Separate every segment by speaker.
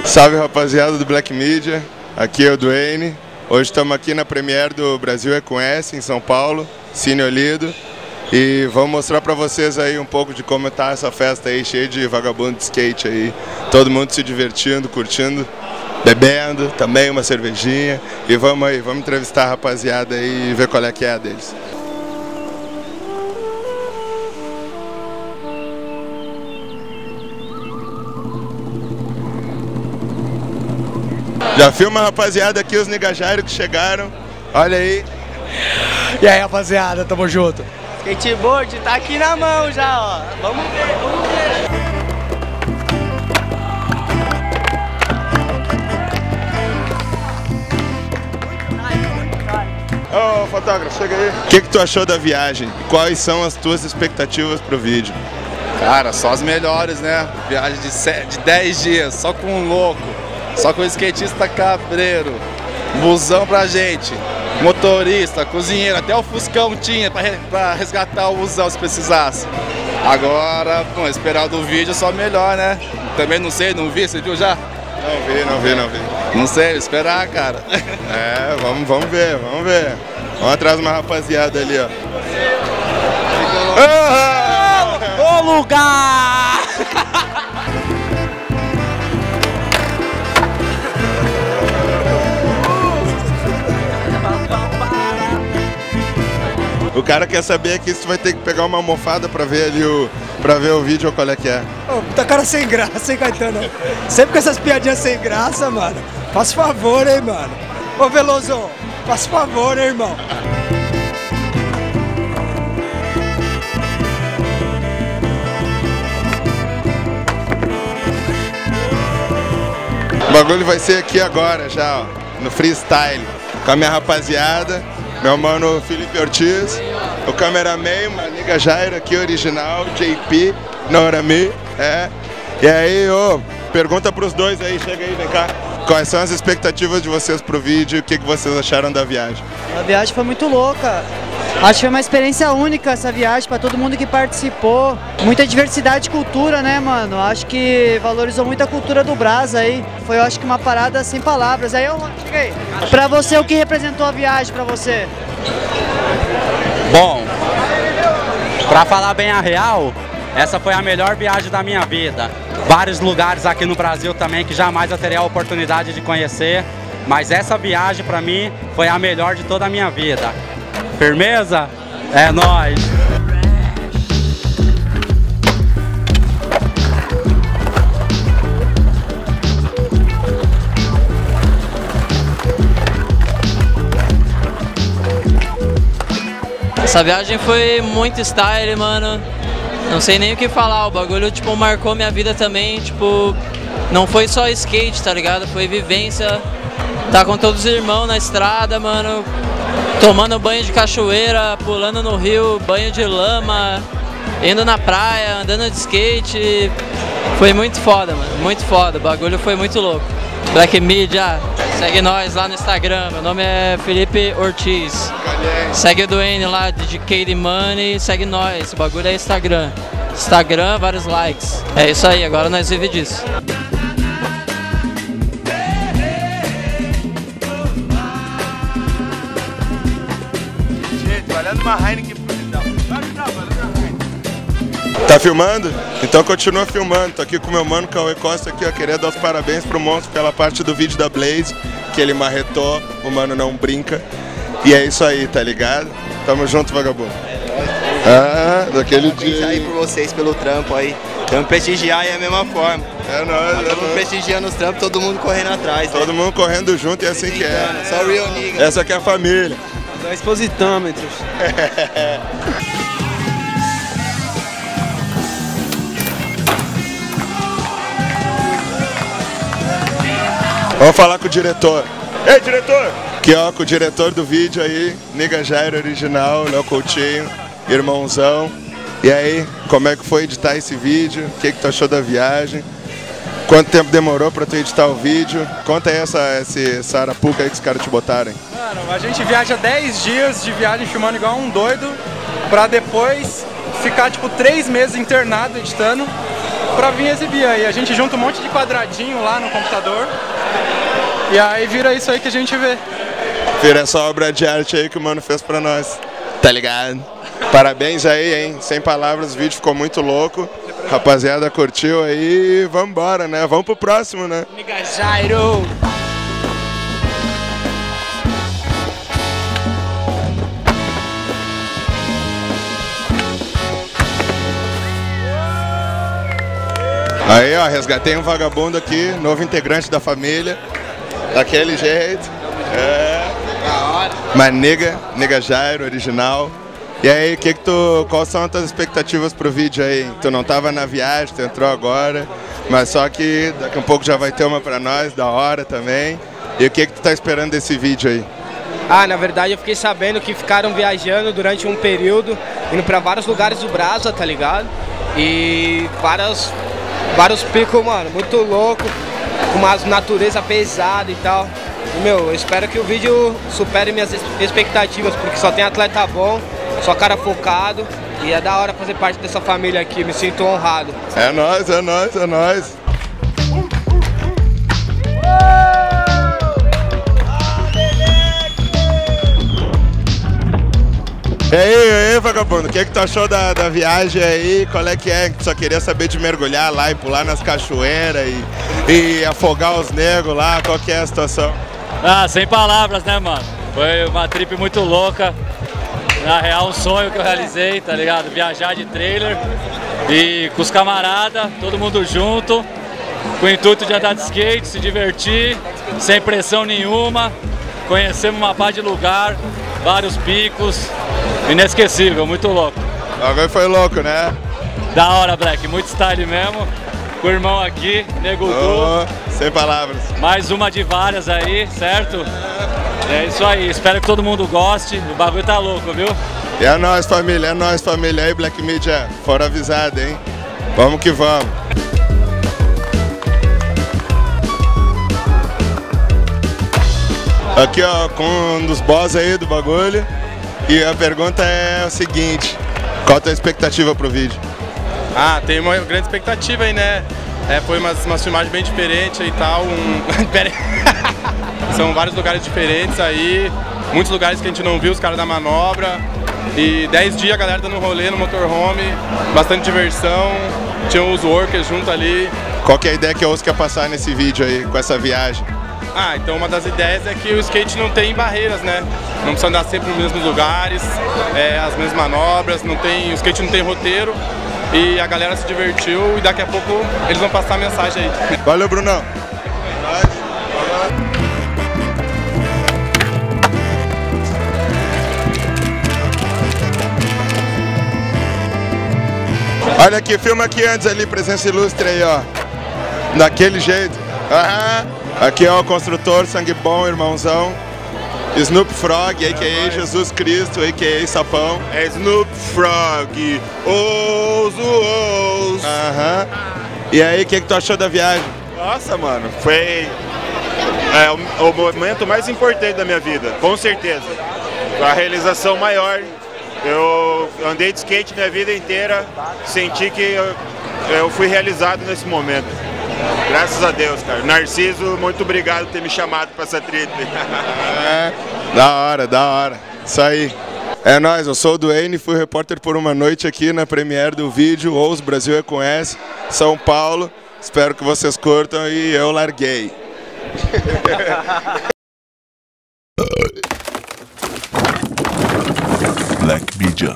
Speaker 1: Salve, rapaziada do Black Media, aqui é o Duane. Hoje estamos aqui na premiere do Brasil é com S, em São Paulo, Cine Olido. E vamos mostrar pra vocês aí um pouco de como tá essa festa aí, cheia de vagabundo de skate aí. Todo mundo se divertindo, curtindo, bebendo, também uma cervejinha. E vamos aí, vamos entrevistar a rapaziada aí e ver qual é que é a deles. Já filma, rapaziada, aqui os Nigajairo que chegaram. Olha aí.
Speaker 2: E aí, rapaziada, tamo junto.
Speaker 3: Skateboard tá aqui na mão já, ó. Vamos ver, vamos ver.
Speaker 1: Ô, fotógrafo, chega aí. O que tu achou da viagem? Quais são as tuas expectativas pro vídeo?
Speaker 4: Cara, só as melhores, né? Viagem de 10 dias, só com um louco. Só com o skatista cabreiro, busão pra gente, motorista, cozinheiro, até o Fuscão tinha pra resgatar o busão se precisasse. Agora, bom, esperar do vídeo só melhor, né? Também não sei, não vi, você viu já?
Speaker 1: Não vi.
Speaker 4: Não sei, esperar, cara.
Speaker 1: É, vamos ver. Vamos atrás de uma rapaziada ali, ó.
Speaker 3: Ô lugar!
Speaker 1: O cara quer saber aqui se tu vai ter que pegar uma almofada pra ver ali pra ver o vídeo ou qual é que é.
Speaker 2: Ô, tá cara sem graça, hein, Caetano? Sempre com essas piadinhas sem graça, mano. Faz favor, hein, mano. Ô, Veloso, faz favor, hein, irmão.
Speaker 1: O bagulho vai ser aqui agora já, ó, no freestyle, com a minha rapaziada, meu mano Felipe Ortiz, o cameraman, uma Nigajairo aqui original, JP, Norami, E aí, ô, pergunta pros dois aí, chega aí, vem cá. Quais são as expectativas de vocês pro vídeo e o que vocês acharam da viagem?
Speaker 5: A viagem foi muito louca. Acho que foi uma experiência única essa viagem para todo mundo que participou. Muita diversidade de cultura, né, mano? Acho que valorizou muito a cultura do Brás aí. Foi, eu acho que uma parada sem palavras. Aí eu cheguei. Pra você, o que representou a viagem pra você?
Speaker 6: Bom, pra falar bem a real, essa foi a melhor viagem da minha vida. Vários lugares aqui no Brasil também que jamais eu teria a oportunidade de conhecer. Mas essa viagem pra mim foi a melhor de toda a minha vida. Firmeza? É nóis!
Speaker 3: Essa viagem foi muito style, mano. Não sei nem o que falar, o bagulho, tipo, marcou minha vida também, tipo, não foi só skate, tá ligado? Foi vivência, tá com todos os irmãos na estrada, mano, tomando banho de cachoeira, pulando no rio, banho de lama, indo na praia, andando de skate. Foi muito foda, mano, muito foda, o bagulho foi muito louco. Black Media, segue nós lá no Instagram, meu nome é Felipe Ortiz. Segue o Duane lá, DJ Money, segue nós, o bagulho é Instagram. Instagram, vários likes. É isso aí, agora nós vivemos disso.
Speaker 1: Gente, valendo uma Heineken pro final. Tá filmando? Então continua filmando. Tô aqui com o meu mano Cauê Costa aqui, ó. Queria dar os parabéns pro monstro pela parte do vídeo da Blaze, que ele marretou, o mano não brinca. E é isso aí, tá ligado? Tamo junto, vagabundo. Daquele dia
Speaker 7: aí por vocês pelo trampo aí. Vamos prestigiar aí a mesma forma.
Speaker 1: É nóis,
Speaker 7: Todo mundo prestigiando os trampos, todo mundo correndo atrás.
Speaker 1: Todo mundo correndo junto e é assim que é.
Speaker 7: Só real nigga.
Speaker 1: Essa aqui é a família.
Speaker 2: 2 positômetros.
Speaker 1: Vamos falar com o diretor. Ei, diretor! Aqui, ó, com o diretor do vídeo aí, Nigajairo original, Léo Coutinho, irmãozão. E aí, como é que foi editar esse vídeo? O que tu achou da viagem? Quanto tempo demorou pra tu editar o vídeo? Conta aí essa arapuca aí que os caras te botarem.
Speaker 8: Mano, a gente viaja 10 dias de viagem filmando igual um doido, pra depois ficar tipo 3 meses internado editando, pra vir exibir aí. A gente junta um monte de quadradinho lá no computador e aí vira isso aí que a gente vê.
Speaker 1: Vira essa obra de arte aí que o mano fez pra nós. Tá ligado? Parabéns aí, hein? Sem palavras, o vídeo ficou muito louco. Rapaziada, curtiu aí? Vambora, né? Vamos pro próximo, né?
Speaker 2: Nigga Jairo.
Speaker 1: Aí, ó, resgatei um vagabundo aqui, novo integrante da família. Daquele jeito. É. Mas nega Jairo, original. E aí, quais são as tuas expectativas pro vídeo aí? Tu não tava na viagem, tu entrou agora, mas só que daqui a um pouco já vai ter uma pra nós, da hora também. E o que tu tá esperando desse vídeo aí?
Speaker 9: Ah, na verdade eu fiquei sabendo que ficaram viajando durante um período, indo pra vários lugares do Brasa, tá ligado? E vários picos, mano, muito louco, com umas natureza pesada e tal. E, meu, eu espero que o vídeo supere minhas expectativas, porque só tem atleta bom, só cara focado, e é da hora fazer parte dessa família aqui, me sinto honrado.
Speaker 1: É nóis, é nóis, é nóis. E aí, vagabundo, o que tu achou da viagem aí? Qual é que é? Só queria saber de mergulhar lá e pular nas cachoeiras e afogar os negros lá, qual que é a situação?
Speaker 10: Ah, sem palavras, né, mano? Foi uma trip muito louca. Na real, um sonho que eu realizei, tá ligado? Viajar de trailer e com os camaradas, todo mundo junto, com o intuito de andar de skate, se divertir, sem pressão nenhuma. Conhecemos uma pá de lugar, vários picos, inesquecível, muito louco.
Speaker 1: Agora foi louco, né?
Speaker 10: Da hora, Black, muito style mesmo. Com o irmão aqui, Nego Du.
Speaker 1: Sem palavras.
Speaker 10: Mais uma de várias aí, certo? É isso aí, espero que todo mundo goste, o bagulho tá louco, viu?
Speaker 1: E é nóis, família, é nóis, família. Aí, Black Media, fora avisado, hein? Vamos que vamos. Aqui, ó, com um dos boss aí do bagulho. E a pergunta é o seguinte: qual a tua expectativa pro vídeo?
Speaker 4: Ah, tem uma grande expectativa aí, né? Foi umas filmagens bem diferentes e tal. São vários lugares diferentes aí, muitos lugares que a gente não viu, os caras da manobra. E 10 dias a galera dando um rolê no motorhome, bastante diversão, tinha os workers junto ali.
Speaker 1: Qual que é a ideia que o Osso quer passar nesse vídeo aí, com essa viagem?
Speaker 4: Ah, então uma das ideias é que o skate não tem barreiras, né? Não precisa andar sempre nos mesmos lugares, as mesmas manobras, o skate não tem roteiro. E a galera se divertiu e daqui a pouco eles vão passar a mensagem aí.
Speaker 1: Valeu, Brunão! Olha aqui, filma aqui antes ali, presença ilustre aí, ó. Daquele jeito. Aqui, ó, o construtor, sangue bom, irmãozão. Snoop Frog, a.k.a. Jesus Cristo, a.k.a. Sapão.
Speaker 11: É Snoop Frog, ouso.
Speaker 1: E aí, o que tu achou da viagem?
Speaker 11: Nossa, mano, foi o momento mais importante da minha vida, com certeza. A realização maior. Eu andei de skate minha vida inteira, senti que eu fui realizado nesse momento. Graças a Deus, cara. Narciso, muito obrigado por ter me chamado para essa trip.
Speaker 1: Da hora, da hora. Isso aí. É nóis, eu sou o Duane, fui repórter por uma noite aqui na premiere do vídeo Os Brasil é com S, São Paulo. Espero que vocês curtam e eu larguei.
Speaker 12: Black Media.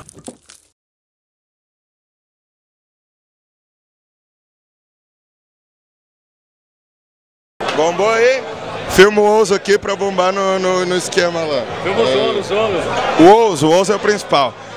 Speaker 1: Bombou aí? Filma o Ouso aqui pra bombar no esquema lá.
Speaker 10: Filma o Zolo.
Speaker 1: O Ouso é o principal.